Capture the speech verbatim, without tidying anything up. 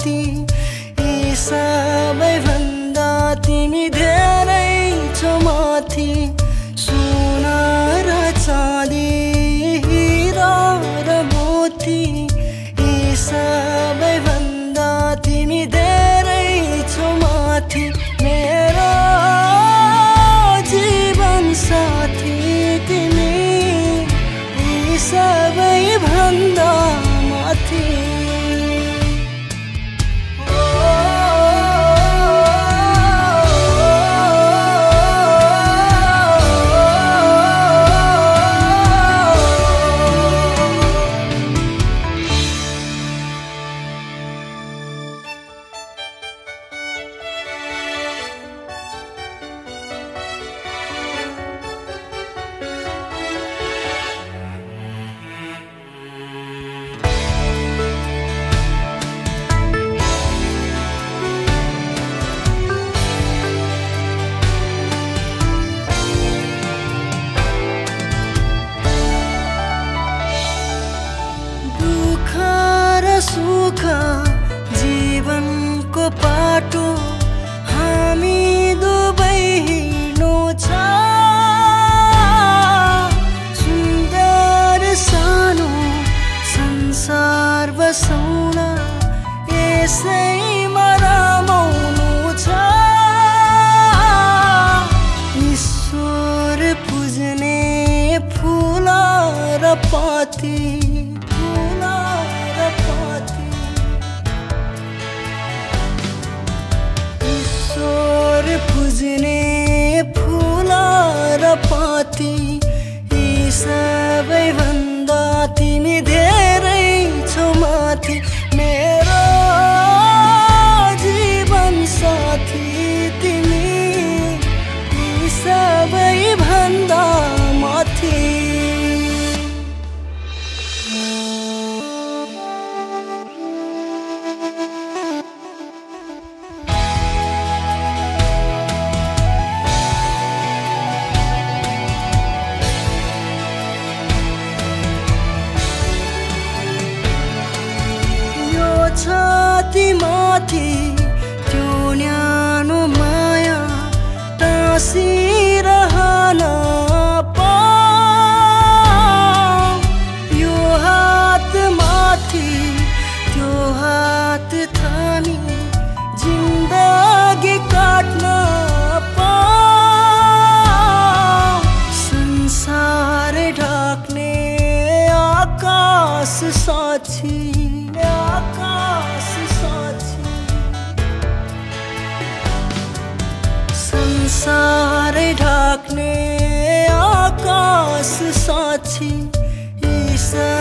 माथि यी सबैभन्दा तिमी धेरै छौ माथि सोना र चाँदी हिरा र मोती यी सबैभन्दा तिमी धेरै छौ माथि मेरो जीवन साथी तिमी यी सबैभन्दा माथि सुख जीवनको पाटो हामी दुबै हिँड्नु छ सुन्दर सानो संसार बसाउन यसैमा रमाउनु छ ईश्वर पुज्ने फुल र पाती पुज्ने फुल र पाती यी सबैभन्दा तिमी धेरै छौ माथि मेरो जीवन साथी तिमी यी सबैभन्दा माथि छाती माथि त्यो न्यानो माया टाँसिरहन पाऊ यो हात माथि त्यो हात थामी जिन्दगी काट्न पाऊ संसार ढाक्ने आकाश साक्षी आकाश साक्षी संसार ढाक्ने आकाश साक्षी यी